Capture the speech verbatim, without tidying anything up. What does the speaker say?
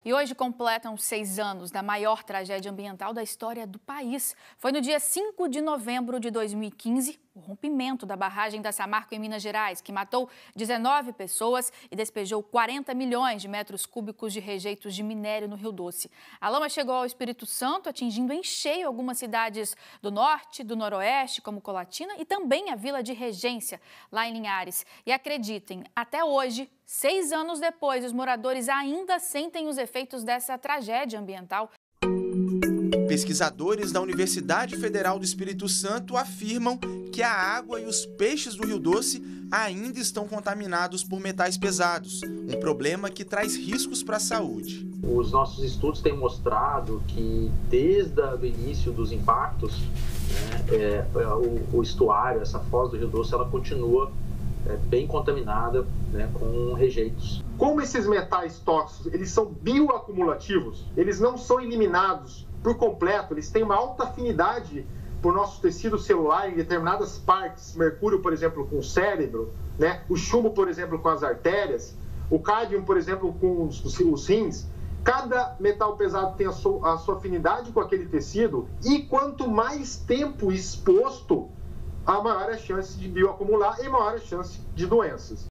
E hoje completam seis anos da maior tragédia ambiental da história do país. Foi no dia cinco de novembro de dois mil e quinze, o rompimento da barragem da Samarco em Minas Gerais, que matou dezenove pessoas e despejou quarenta milhões de metros cúbicos de rejeitos de minério no Rio Doce. A lama chegou ao Espírito Santo, atingindo em cheio algumas cidades do norte, do noroeste, como Colatina, e também a vila de Regência, lá em Linhares. E acreditem, até hoje, seis anos depois, os moradores ainda sentem os efeitos dessa tragédia ambiental. Pesquisadores da Universidade Federal do Espírito Santo afirmam que a água e os peixes do Rio Doce ainda estão contaminados por metais pesados, um problema que traz riscos para a saúde. Os nossos estudos têm mostrado que desde o início dos impactos, né, é, o, o estuário, essa foz do Rio Doce, ela continua é, bem contaminada, né, com rejeitos. Como esses metais tóxicos, eles são bioacumulativos, eles não são eliminados por completo, eles têm uma alta afinidade por nosso tecido celular em determinadas partes, mercúrio, por exemplo, com o cérebro, né? O chumbo, por exemplo, com as artérias, o cádmio, por exemplo, com os, os rins. Cada metal pesado tem a sua, a sua afinidade com aquele tecido e quanto mais tempo exposto, a maior a chance de bioacumular e maior a chance de doenças.